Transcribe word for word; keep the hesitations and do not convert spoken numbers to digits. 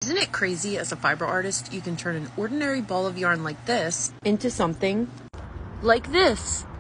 Isn't it crazy, as a fiber artist, you can turn an ordinary ball of yarn like this into something like this?